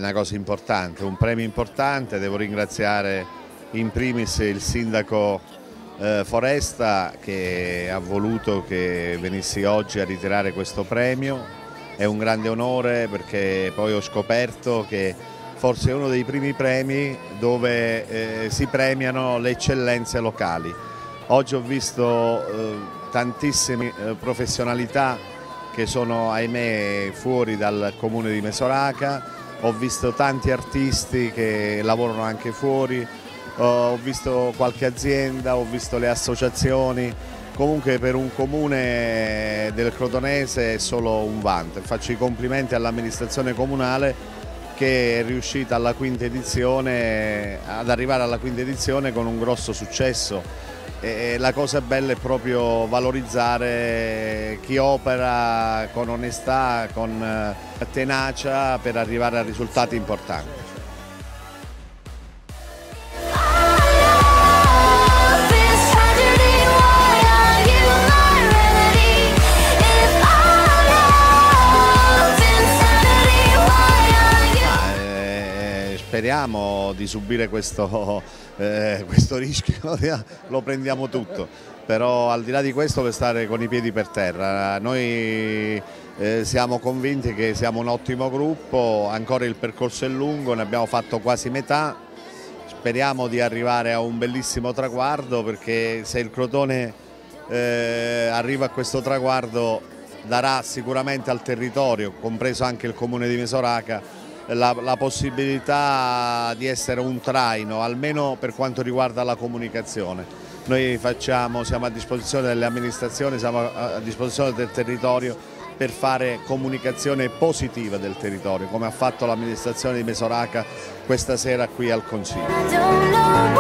una cosa importante, un premio importante. Devo ringraziare in primis il sindaco Foresta, che ha voluto che venissi oggi a ritirare questo premio. È un grande onore, perché poi ho scoperto che forse è uno dei primi premi dove si premiano le eccellenze locali. Oggi ho visto tantissime professionalità che sono, ahimè, fuori dal comune di Mesoraca. Ho visto tanti artisti che lavorano anche fuori, ho visto qualche azienda, ho visto le associazioni. Comunque per un comune del Crotonese è solo un vanto. Faccio i complimenti all'amministrazione comunale, che è riuscita alla quinta edizione, ad arrivare alla quinta edizione con un grosso successo. E la cosa bella è proprio valorizzare chi opera con onestà, con tenacia, per arrivare a risultati importanti. Speriamo di subire questo rischio, lo prendiamo tutto, però al di là di questo per stare con i piedi per terra. Noi siamo convinti che siamo un ottimo gruppo, ancora il percorso è lungo, ne abbiamo fatto quasi metà, speriamo di arrivare a un bellissimo traguardo, perché se il Crotone arriva a questo traguardo darà sicuramente al territorio, compreso anche il comune di Mesoraca, la possibilità di essere un traino, almeno per quanto riguarda la comunicazione. Noi siamo a disposizione delle amministrazioni, siamo a disposizione del territorio per fare comunicazione positiva del territorio, come ha fatto l'amministrazione di Mesoraca questa sera qui al Consiglio.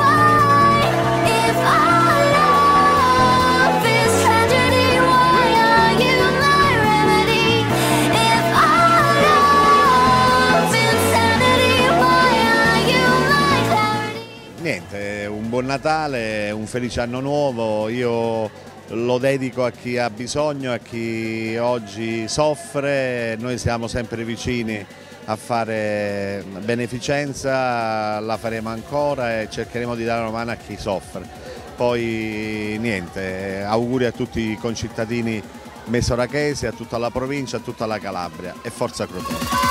Niente, un buon Natale, un felice anno nuovo. Io lo dedico a chi ha bisogno, a chi oggi soffre. Noi siamo sempre vicini a fare beneficenza, la faremo ancora e cercheremo di dare una mano a chi soffre. Poi niente, auguri a tutti i concittadini mesorachesi, a tutta la provincia, a tutta la Calabria, e forza Crotone.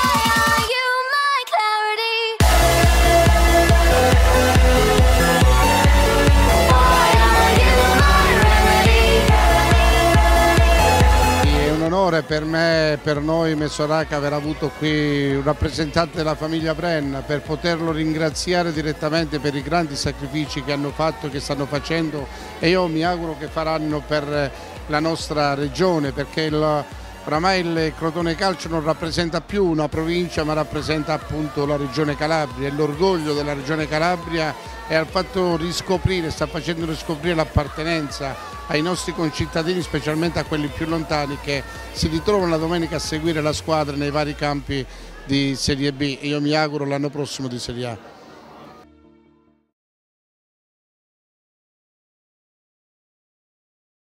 Per me e per noi Mesoraca aver avuto qui un rappresentante della famiglia Brenna, per poterlo ringraziare direttamente per i grandi sacrifici che hanno fatto, che stanno facendo, e io mi auguro che faranno per la nostra regione, perché oramai il Crotone Calcio non rappresenta più una provincia, ma rappresenta appunto la regione Calabria, e l'orgoglio della regione Calabria è al fatto riscoprire, sta facendo riscoprire l'appartenenza ai nostri concittadini, specialmente a quelli più lontani, che si ritrovano la domenica a seguire la squadra nei vari campi di Serie B, e io mi auguro l'anno prossimo di Serie A.